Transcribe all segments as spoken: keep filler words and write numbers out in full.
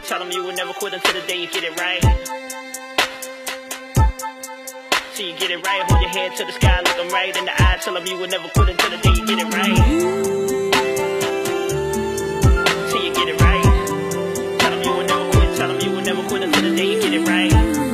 Tell them you will never quit until the day you get it right. Till you get it right, hold your head to the sky, look them right in the eye. Tell them you will never quit until the day you get it right. Till you get it right. Tell them you will never quit, tell them you will never quit until the day you get it right.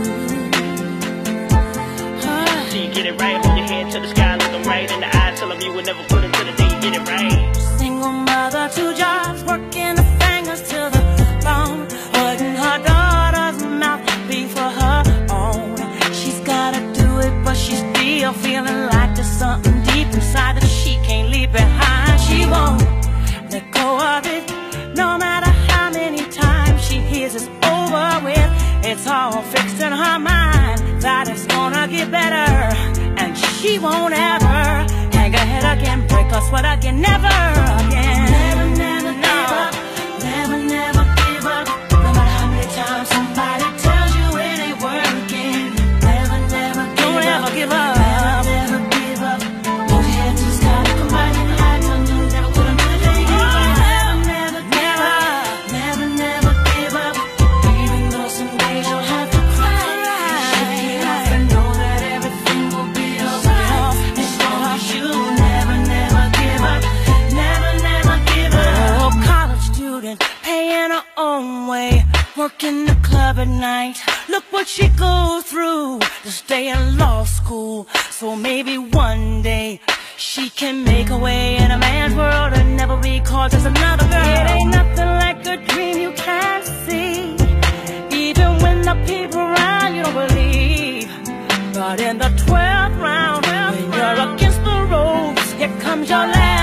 Till you get it right, hold your head to the sky, look them right in the eye. Tell them you will never quit until the day you get it right. Single mother, two jobs, working the fingers to the bone, holding her daughter's mouth beat for her own. She's gotta do it, but she's still feeling like there's something deep inside that she can't leave behind. She won't let go of it, no matter how many times she hears it's over with. It's all fixed in her mind that it's gonna get better, and she won't ever hang her head again, break her sweat again, never again. Never, never, never, never, never give up. No matter how many times somebody tells you it ain't working. Never, never give Don't up. Ever give up. Never, never give up. Hold your head to the sky, look them right in the eye. Tell them you never quit until the day you get it right. Never, never, never, never give up. Even though some days you'll have to cry. Shake it off and know that everything will be alright. As long as you never, never give up. Never, never give up. Oh, college student, paying her own way, working the club at night. Look what she goes through to stay in law school. So maybe one day she can make her way in a man's world and never be called just another girl. It ain't nothing like a dream you can't see, even when the people around you don't believe. But in the twelfth round, when you're against the ropes, here comes your last